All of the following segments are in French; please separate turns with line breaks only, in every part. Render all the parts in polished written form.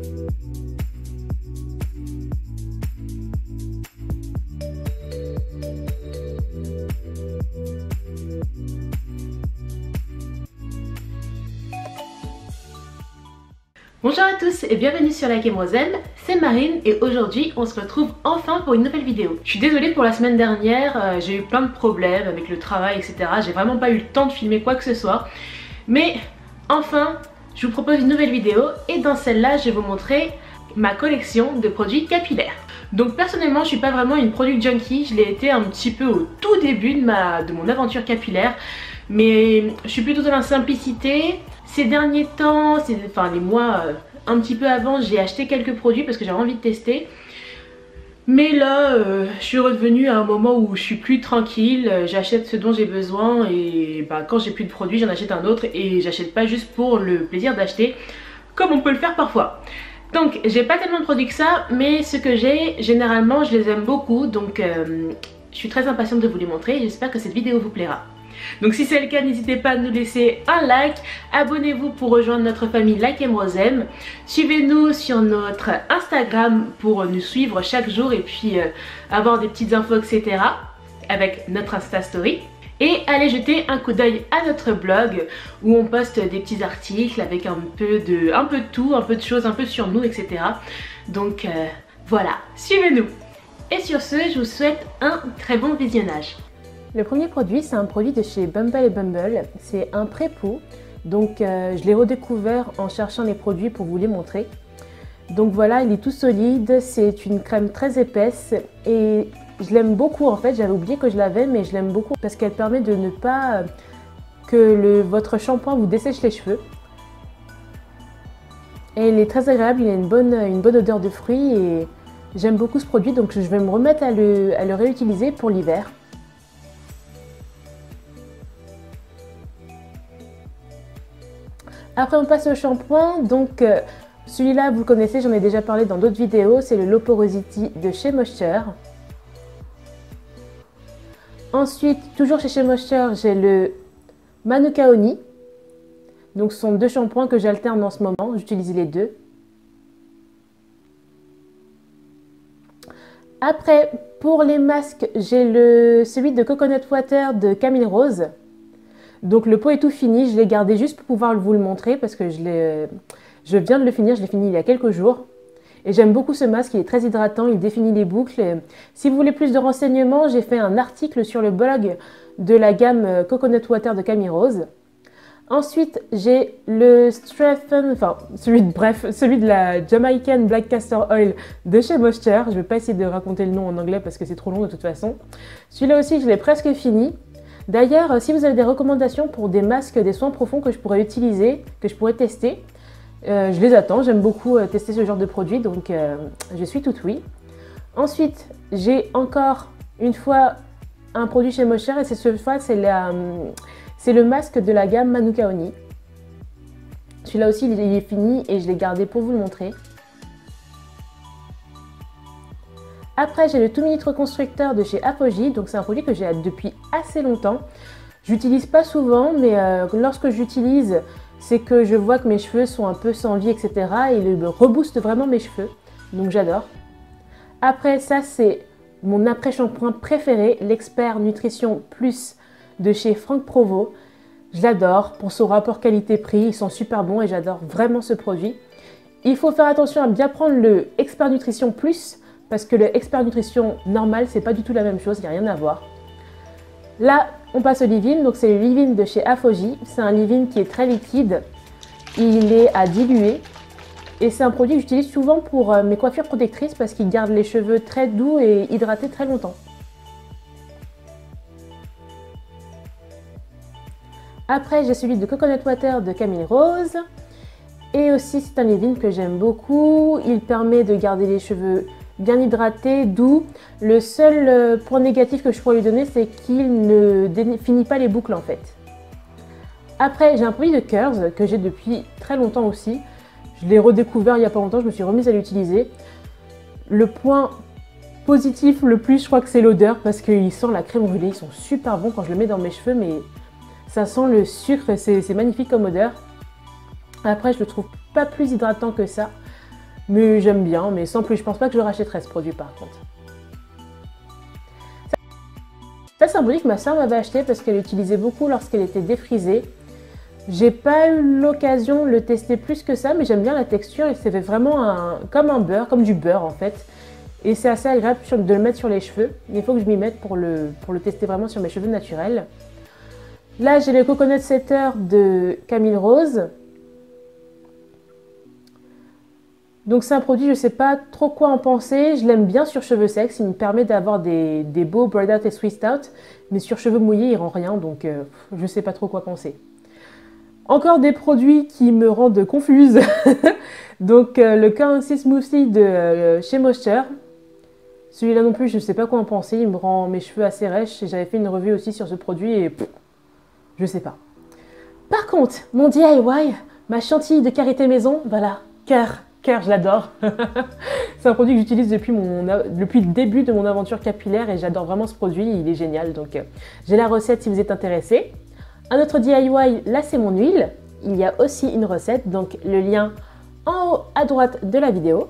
Bonjour à tous et bienvenue sur Like Rosem, c'est Marine et aujourd'hui on se retrouve enfin pour une nouvelle vidéo. Je suis désolée pour la semaine dernière, j'ai eu plein de problèmes avec le travail etc. J'ai vraiment pas eu le temps de filmer quoi que ce soit. Mais enfin je vous propose une nouvelle vidéo et dans celle-là je vais vous montrer ma collection de produits capillaires. Donc personnellement je suis pas vraiment une product junkie, je l'ai été un petit peu au tout début de mon aventure capillaire. Mais je suis plutôt dans la simplicité. Ces derniers temps, enfin les mois un petit peu avant, j'ai acheté quelques produits parce que j'avais envie de tester. Mais là, je suis redevenue à un moment où je suis plus tranquille, j'achète ce dont j'ai besoin et quand j'ai plus de produits, j'en achète un autre et j'achète pas juste pour le plaisir d'acheter, comme on peut le faire parfois. Donc j'ai pas tellement de produits que ça, mais ce que j'ai, généralement je les aime beaucoup, donc je suis très impatiente de vous les montrer et j'espère que cette vidéo vous plaira. Donc si c'est le cas, n'hésitez pas à nous laisser un like, abonnez-vous pour rejoindre notre famille Like Rosem, suivez-nous sur notre Instagram pour nous suivre chaque jour et puis avoir des petites infos etc. avec notre Insta Story. Et allez jeter un coup d'œil à notre blog où on poste des petits articles avec un peu de tout, un peu de choses, un peu sur nous etc. Donc voilà, suivez-nous. Et sur ce, je vous souhaite un très bon visionnage. Le premier produit, c'est un produit de chez Bumble & Bumble, c'est un pré-pou, donc je l'ai redécouvert en cherchant les produits pour vous les montrer. Donc voilà, il est tout solide, c'est une crème très épaisse et je l'aime beaucoup en fait, j'avais oublié que je l'avais mais je l'aime beaucoup parce qu'elle permet de ne pas que votre shampoing vous dessèche les cheveux. Et il est très agréable, il a une bonne odeur de fruits et j'aime beaucoup ce produit donc je vais me remettre à le réutiliser pour l'hiver. Après on passe au shampoing, donc celui-là vous le connaissez, j'en ai déjà parlé dans d'autres vidéos, c'est le Low Porosity de chez Moisture. Ensuite, toujours chez Moisture, j'ai le Manuka Honey. Donc ce sont deux shampoings que j'alterne en ce moment, j'utilise les deux. Après, pour les masques, j'ai celui de Coconut Water de Camille Rose. Donc le pot est tout fini, je l'ai gardé juste pour pouvoir vous le montrer parce que je viens de le finir, je l'ai fini il y a quelques jours. Et j'aime beaucoup ce masque, il est très hydratant, il définit les boucles. Et si vous voulez plus de renseignements, j'ai fait un article sur le blog de la gamme Coconut Water de Camille Rose. Ensuite, j'ai le celui de la Jamaican Black Castor Oil de chez Moisture. Je ne vais pas essayer de raconter le nom en anglais parce que c'est trop long de toute façon. Celui-là aussi, je l'ai presque fini. D'ailleurs, si vous avez des recommandations pour des masques, des soins profonds que je pourrais utiliser, que je pourrais tester, je les attends. J'aime beaucoup tester ce genre de produit, donc je suis toute oui. Ensuite, j'ai encore une fois un produit chez Moisture et cette fois, c'est le masque de la gamme Manuka Honey. Celui-là aussi, il est fini et je l'ai gardé pour vous le montrer. Après, j'ai le 2 Minute Reconstructeur de chez Apogee, donc c'est un produit que j'ai depuis assez longtemps. J'utilise pas souvent, mais lorsque j'utilise, c'est que je vois que mes cheveux sont un peu sans vie, etc. Et il me rebooste vraiment mes cheveux, donc j'adore. Après, ça c'est mon après-shampoing préféré, l'Expert Nutrition Plus de chez Franck Provost. Je l'adore pour son rapport qualité-prix, ils sont super bons et j'adore vraiment ce produit. Il faut faire attention à bien prendre le Expert Nutrition Plus, parce que le Expert Nutrition normal, c'est pas du tout la même chose, il n'y a rien à voir. Là, on passe au leave-in, donc c'est le leave-in de chez Apogee. C'est un leave-in qui est très liquide, il est à diluer. Et c'est un produit que j'utilise souvent pour mes coiffures protectrices parce qu'il garde les cheveux très doux et hydratés très longtemps. Après, j'ai celui de Coconut Water de Camille Rose. Et aussi, c'est un leave-in que j'aime beaucoup. Il permet de garder les cheveux bien hydraté, doux. Le seul point négatif que je pourrais lui donner, c'est qu'il ne définit pas les boucles en fait. Après, j'ai un produit de Curls que j'ai depuis très longtemps aussi. Je l'ai redécouvert il n'y a pas longtemps, je me suis remise à l'utiliser. Le point positif le plus, je crois que c'est l'odeur parce qu'il sent la crème brûlée. Ils sont super bons quand je le mets dans mes cheveux, mais ça sent le sucre, c'est magnifique comme odeur. Après, je le trouve pas plus hydratant que ça. Mais j'aime bien, mais sans plus. Je pense pas que je le rachèterai ce produit par contre. Ça c'est un produit que ma soeur m'avait acheté parce qu'elle l'utilisait beaucoup lorsqu'elle était défrisée. J'ai pas eu l'occasion de le tester plus que ça, mais j'aime bien la texture et c'est vraiment comme un beurre, comme du beurre en fait. Et c'est assez agréable de le mettre sur les cheveux. Il faut que je m'y mette pour le tester vraiment sur mes cheveux naturels. Là, j'ai le Coconut Setter de Camille Rose. Donc c'est un produit, je ne sais pas trop quoi en penser. Je l'aime bien sur cheveux secs. Il me permet d'avoir des beaux braid out et twist out. Mais sur cheveux mouillés, il rend rien. Donc je ne sais pas trop quoi penser. Encore des produits qui me rendent confuse. Donc le Currency Smoothie de chez Moisture. Celui-là non plus, je ne sais pas quoi en penser. Il me rend mes cheveux assez rêches. J'avais fait une revue aussi sur ce produit et je sais pas. Par contre, mon DIY, ma chantilly de karité maison, voilà, cœur, je l'adore. C'est un produit que j'utilise depuis le début de mon aventure capillaire et j'adore vraiment ce produit, il est génial. Donc j'ai la recette si vous êtes intéressé. Un autre DIY, là c'est mon huile. Il y a aussi une recette, donc le lien en haut à droite de la vidéo.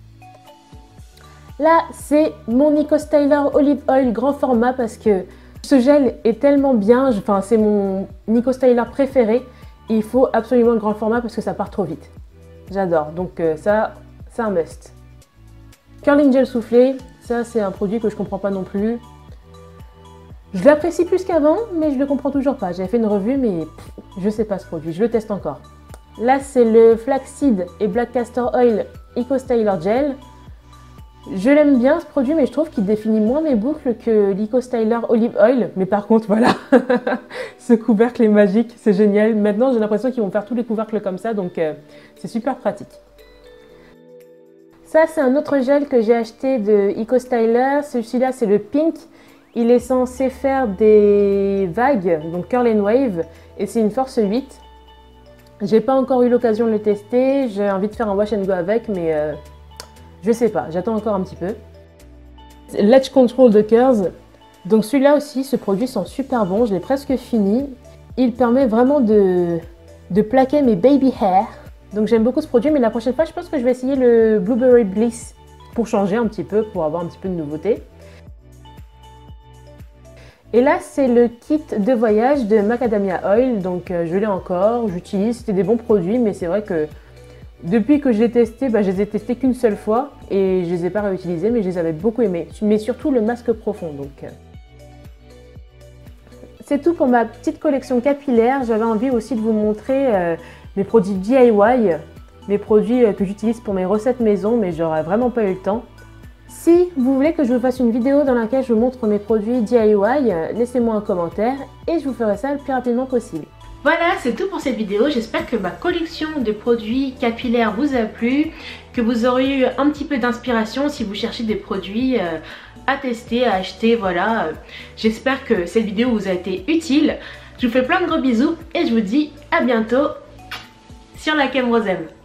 Là, c'est mon Nico Styler Olive Oil grand format parce que ce gel est tellement bien, enfin c'est mon Nico Styler préféré. Et il faut absolument le grand format parce que ça part trop vite. J'adore, donc ça, c'est un must. Curling Gel soufflé, ça c'est un produit que je comprends pas non plus. Je l'apprécie plus qu'avant, mais je le comprends toujours pas. J'avais fait une revue, mais je sais pas ce produit, je le teste encore. Là, c'est le Flaxseed et Black Castor Oil Eco Styler Gel. Je l'aime bien ce produit, mais je trouve qu'il définit moins mes boucles que l'Eco Styler Olive Oil. Mais par contre, voilà, ce couvercle est magique, c'est génial. Maintenant, j'ai l'impression qu'ils vont faire tous les couvercles comme ça, donc c'est super pratique. Ça, c'est un autre gel que j'ai acheté de Eco Styler. Celui-là, c'est le Pink. Il est censé faire des vagues, donc Curl and Wave, et c'est une force 8. J'ai pas encore eu l'occasion de le tester. J'ai envie de faire un wash and go avec, mais je sais pas, j'attends encore un petit peu. Ledge Control de Curls. Donc celui-là aussi, ce produit sent super bon, je l'ai presque fini. Il permet vraiment de plaquer mes baby hair. Donc j'aime beaucoup ce produit, mais la prochaine fois, je pense que je vais essayer le Blueberry Bliss pour changer un petit peu, pour avoir un petit peu de nouveauté. Et là, c'est le kit de voyage de Macadamia Oil, donc je l'ai encore, j'utilise, c'était des bons produits, mais c'est vrai que depuis que je l'ai testé, je les ai testés qu'une seule fois et je les ai pas réutilisés, mais je les avais beaucoup aimés, mais surtout le masque profond. Donc c'est tout pour ma petite collection capillaire. J'avais envie aussi de vous montrer mes produits DIY, mes produits que j'utilise pour mes recettes maison, mais j'aurais vraiment pas eu le temps. Si vous voulez que je vous fasse une vidéo dans laquelle je vous montre mes produits DIY, laissez-moi un commentaire et je vous ferai ça le plus rapidement possible. Voilà, c'est tout pour cette vidéo. J'espère que ma collection de produits capillaires vous a plu, que vous aurez eu un petit peu d'inspiration si vous cherchez des produits à tester, à acheter, voilà. J'espère que cette vidéo vous a été utile. Je vous fais plein de gros bisous et je vous dis à bientôt sur la Cam Rose M.